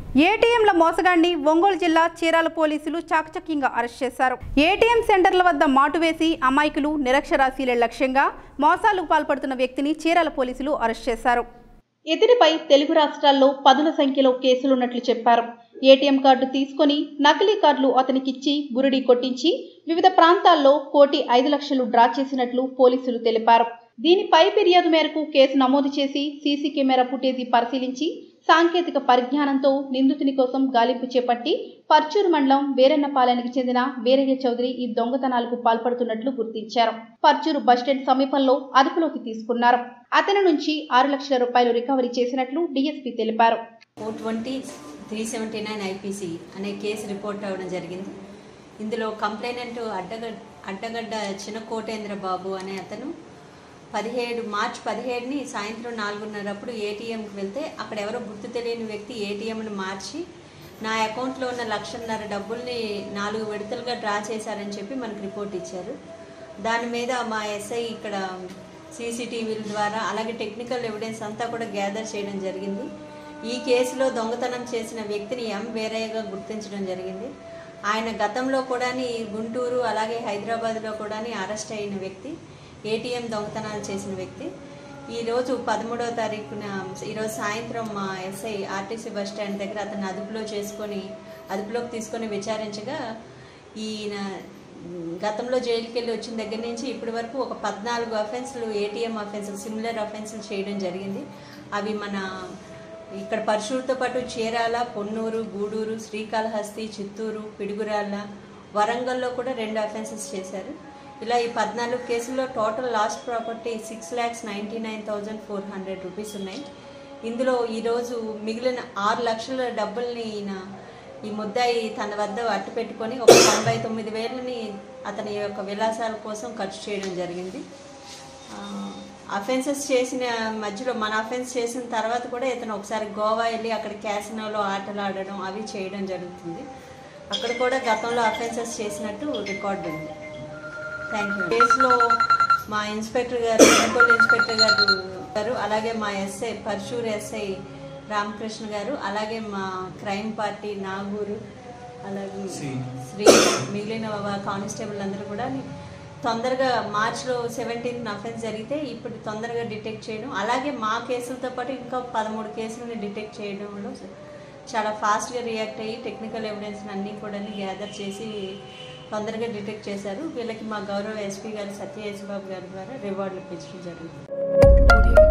ఏటీఎంల మోసగాన్ని ఒంగోలు జిల్లా చీరాల పోలీసులు చాకచక్యంగా అరెస్ట్ చేశారు. ఏటీఎం సెంటర్ల వద్ద మాటు వేసి అమాయకులు నిరక్షరాస్యుల లక్ష్యంగా మోసాలకు పాల్పడుతున్న వ్యక్తిని చీరాల పోలీసులు అరెస్ట్ చేశారు. ఇతనిపై తెలుగు రాష్ట్రాల్లో పదుల సంఖ్యలో కేసులున్నట్లు చెప్పారు. ఏటీఎం కార్డు తీసుకొని నకిలీ కార్డులు అతనికిచ్చి బురిడి కొట్టించి వివిధ ప్రాంతాల్లో 1,05,00,000 డ్రా చేసినట్లు పోలీసులు తెలిపారు. దీనిపై ఫిర్యాదు మేరకు కేసు నమోదు చేసి సీసీ కెమెరా ఫుటేజీ పరిశీలించి సాంకేతిక పరిజ్ఞానంతో నిందితుని కోసం గాలింపు చేపట్టి పర్చూరు మండలం వీరన్నపాలెనికి చెందిన వీరయ్య చౌదరి ఈ దొంగతనాలకు పాల్పడుతున్నట్లు గుర్తించారు. పర్చూరు బస్టాండ్ సమీపంలో అదుపులోకి తీసుకున్నారు. అతని నుంచి 6 లక్షల రూపాయలు రికవరీ చేసినట్లు డీఎస్పీ తెలిపారు. 420-379 IPC అనే కేసు రిపోర్ట్ అవ్వడం జరిగింది. ఇందులో కంప్లైనెంట్ అడ్డగడ్డ చిన్న కోటేంద్ర బాబు అనే అతను మార్చి 17ని సాయంత్రం 4:30 ఏటీఎంకి వెళ్తే అక్కడ ఎవరో గుర్తు తెలియని వ్యక్తి ఏటీఎంను మార్చి నా అకౌంట్లో ఉన్న 1,50,000 డబ్బుల్ని 4 విడతలుగా డ్రా చేశారని చెప్పి మనకు రిపోర్ట్ ఇచ్చారు. దాని మీద మా ఎస్ఐ ఇక్కడ సీసీటీవీల ద్వారా అలాగే టెక్నికల్ ఎవిడెన్స్ అంతా కూడా గ్యాదర్ చేయడం జరిగింది. ఈ కేసులో దొంగతనం చేసిన వ్యక్తిని వీరయ్యగా గుర్తించడం జరిగింది. ఆయన గతంలో కూడా గుంటూరు అలాగే హైదరాబాద్లో కూడా అరెస్ట్ అయిన వ్యక్తి, ఏటీఎం దొంగతనాలు చేసిన వ్యక్తి. ఈరోజు 13వ తారీఖున ఈరోజు సాయంత్రం మా ఎస్ఐ ఆర్టీసీ బస్ స్టాండ్ దగ్గర అతన్ని అదుపులోకి తీసుకొని విచారించగా ఈయన గతంలో జైలుకి వెళ్ళి వచ్చిన దగ్గర నుంచి ఇప్పటి వరకు ఒక 14 అఫెన్సులు ఏటీఎం అఫెన్సులు సిమిలర్ అఫెన్సులు చేయడం జరిగింది. అవి మన ఇక్కడ పర్చూరుతో పాటు చీరాల, పొన్నూరు, గూడూరు, శ్రీకాళహస్తి, చిత్తూరు, పిడుగురాళ్ళ, వరంగల్లో కూడా 2 అఫెన్సెస్ చేశారు. ఇలా ఈ 14 కేసుల్లో టోటల్ లాస్ట్ ప్రాపర్టీ 6,99,400 రూపీస్ ఉన్నాయి. ఇందులో ఈరోజు మిగిలిన 6 లక్షల డబ్బుల్ని ఈ ముద్దాయి తన వద్ద అట్టు పెట్టుకొని ఒక 99,000ని అతని యొక్క విలాసాల కోసం ఖర్చు చేయడం జరిగింది. అఫెన్సెస్ చేసిన మధ్యలో మన అఫెన్స్ చేసిన తర్వాత కూడా ఇతను ఒకసారి గోవా వెళ్ళి అక్కడ క్యాసినోలో ఆటలు ఆడడం అవి చేయడం జరుగుతుంది. అక్కడ కూడా గతంలో అఫెన్సెస్ చేసినట్టు రికార్డు ఉంది. Thank you. కేసులో మా ఇన్స్పెక్టర్ గారు, ఒంగోలు ఇన్స్పెక్టర్ గారు, అలాగే మా ఎస్ఐ పర్చూరు ఎస్ఐ రామకృష్ణ గారు, అలాగే మా క్రైమ్ పార్టీ నాగూరు, అలాగే శ్రీ మిగిలిన కానిస్టేబుల్ అందరూ కూడా తొందరగా మార్చిలో 17th అఫెన్స్ జరిగితే ఇప్పుడు తొందరగా డిటెక్ట్ చేయడం, అలాగే మా కేసులతో పాటు ఇంకా 13 కేసులని డిటెక్ట్ చేయడంలో చాలా ఫాస్ట్గా రియాక్ట్ అయ్యి టెక్నికల్ ఎవిడెన్స్ అన్నీ కూడా గ్యాదర్ చేసి తొందరగా డిటెక్ట్ చేశారు. వీళ్ళకి మా గౌరవ ఎస్పీ గారు సత్య యేసుబాబు గారి ద్వారా రివార్డులు ఇప్పించడం జరిగింది.